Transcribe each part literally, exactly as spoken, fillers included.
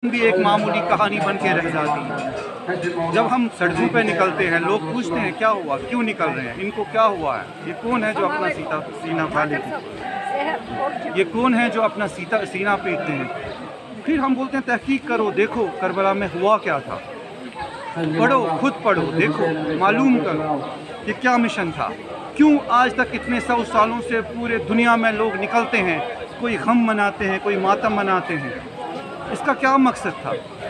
भी एक मामूली कहानी बन के रह जाती है। जब हम सड़कों पे निकलते हैं, लोग पूछते हैं क्या हुआ, क्यों निकल रहे हैं, इनको क्या हुआ है, ये कौन है जो अपना सीता सीना फाड़े, ये कौन है जो अपना सीता सीना पीटते हैं। फिर हम बोलते हैं तहकीक करो, देखो करबला में हुआ क्या था, पढ़ो, खुद पढ़ो, देखो, मालूम करो ये क्या मिशन था, क्यों आज तक इतने सौ सालों से पूरे दुनिया में लोग निकलते हैं, कोई गम मनाते हैं, कोई मातम मनाते हैं, इसका क्या मकसद था।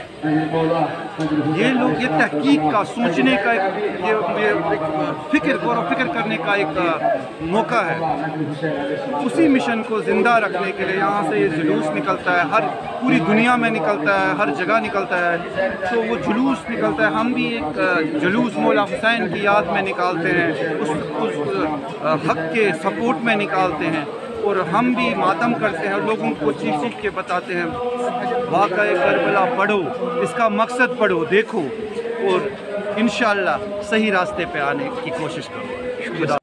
ये लोग ये तहकीक का, सोचने का एक ये, ये एक फिक्र गौर फिक्र करने का एक मौका है। उसी मिशन को ज़िंदा रखने के लिए यहाँ से ये जुलूस निकलता है, हर पूरी दुनिया में निकलता है, हर जगह निकलता है। तो वो जुलूस निकलता है, हम भी एक जुलूस मौला हुसैन की याद में निकालते हैं, उस, उस हक़ के सपोर्ट में निकालते हैं, और हम भी मातम करते हैं, लोगों को चीख चीख के बताते हैं वाक़या करबला पढ़ो, इसका मकसद पढ़ो, देखो, और इंशाअल्लाह सही रास्ते पे आने की कोशिश करो। खुदा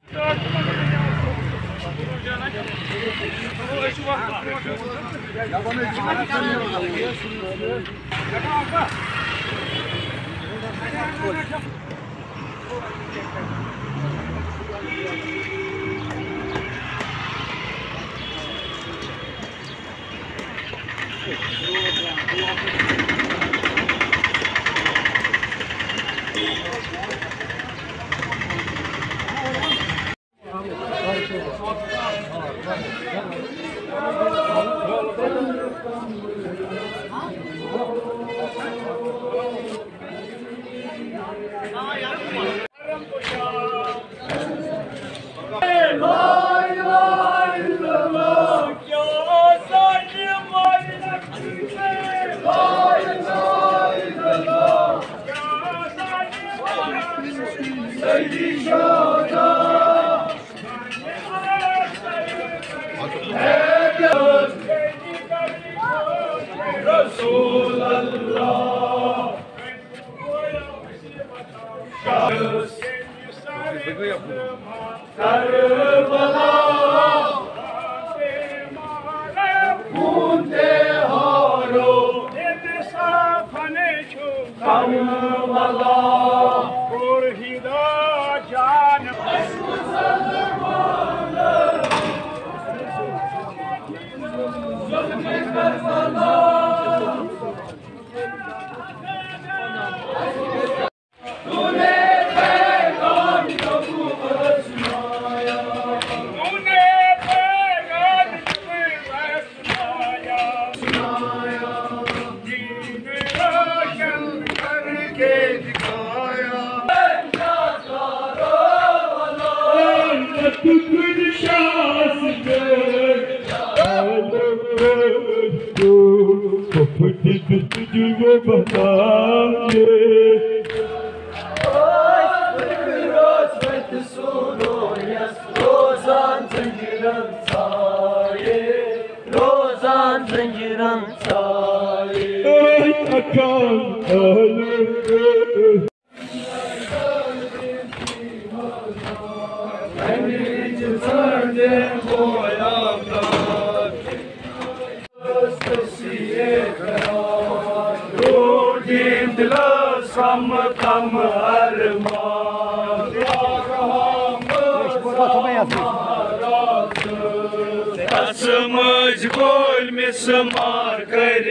समझ गोल में समार कर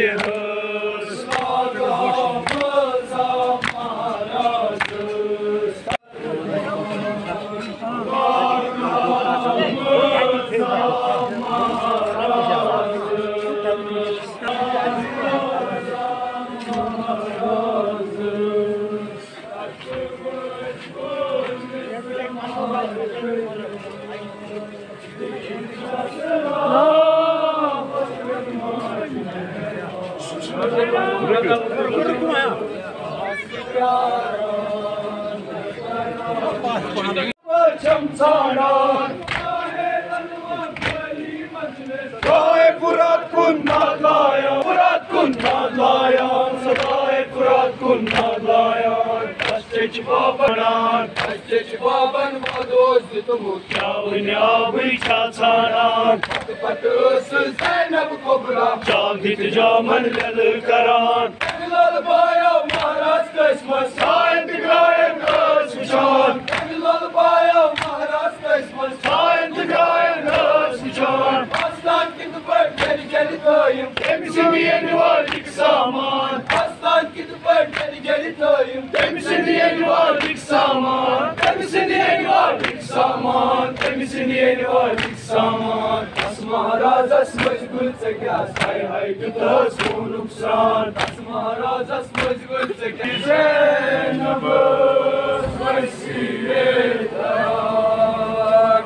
Can Jaman lel karan Lal bayo Maharaj Christmas Sain tigrayen ös vişan Lal bayo Maharaj Christmas Sain tigrayen ös vişan Aslan gidipar geri geri toyum Temizini yeni varlık saman Aslan gidipar geri geri toyum Temizini yeni varlık saman Temizini yeni varlık saman Temizini yeni varlık saman As Maharaj as mecbul se kya say hay tutas ko nuksan As Maharaj as mecbul se kya Sen nabas vasiye tak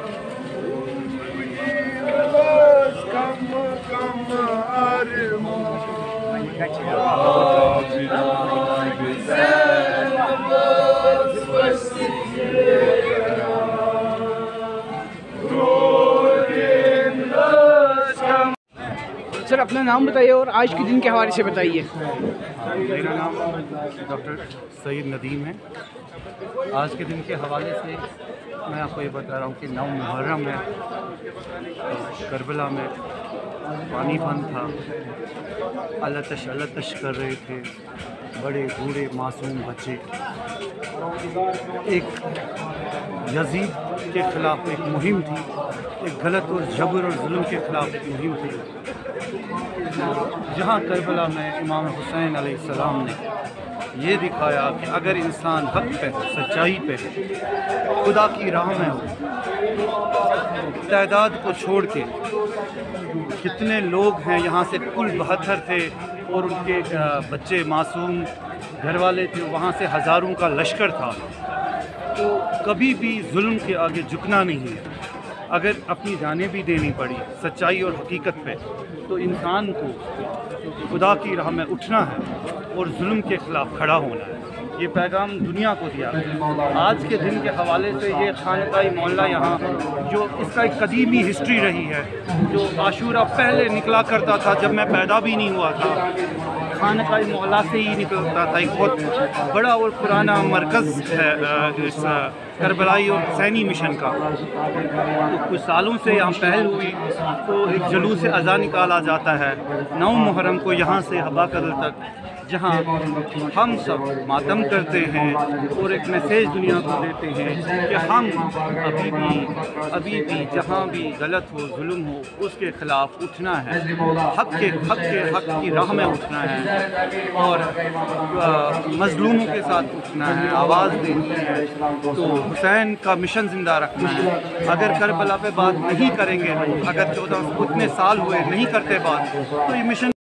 Nabas kam kam arman Sen nabas vasiye sir अपना नाम बताइए और आज के दिन के हवाले से बताइए। मेरा नाम डॉक्टर सईद नदीम है। आज के दिन के हवाले से मैं आपको ये बता रहा हूँ कि नौ मुहर्रम में करबला में पानी बंद था, अलतश अलतश कर रहे थे बड़े बूढ़े मासूम बच्चे। एक यजीद के ख़िलाफ़ एक मुहिम थी, एक गलत और जबर और जुल्म के ख़िलाफ़ एक मुहिम थी, जहाँ करबला में इमाम हुसैन अलैहिस्सलाम ने ये दिखाया कि अगर इंसान हक़ पे हो, सच्चाई पे हो, खुदा की राह में हो, तादाद को छोड़ के कितने लोग हैं यहाँ से कुल बहत्तर थे और उनके बच्चे मासूम घर वाले थे, वहाँ से हज़ारों का लश्कर था। तो कभी भी जुल्म के आगे झुकना नहीं है। अगर अपनी जानें भी देनी पड़ी सच्चाई और हकीकत पे, तो इंसान को खुदा की राह में उठना है और जुल्म के ख़िलाफ़ खड़ा होना है। ये पैगाम दुनिया को दिया। आज के दिन के हवाले से ये खानकाई मोहल्ला यहाँ, जो इसका एक कदीमी हिस्ट्री रही है, जो आशूरा पहले निकला करता था जब मैं पैदा भी नहीं हुआ था, खानकाई मोहल्ला से ही निकलता था। एक बहुत बड़ा और पुराना मरकज़ है इस करबलाई और हुसैनी मिशन का। तो कुछ सालों से यहाँ पहल हुई तो एक जुलूस अज़ा निकाला जाता है नौ मुहर्रम को यहाँ से हबा कदल तक, जहाँ हम सब मातम करते हैं और एक मैसेज दुनिया को देते हैं कि हम अभी भी अभी भी जहाँ भी गलत हो, जुल्म हो, उसके ख़िलाफ़ उठना है, हक़ के हक़ के हक़ की राह में उठना है और मज़लूमों के साथ उठना है, आवाज़ देनी है। तो हुसैन का मिशन ज़िंदा रखना है। अगर करबला पे बात नहीं करेंगे, अगर चौदह उतने साल हुए नहीं करते बात, तो ये मिशन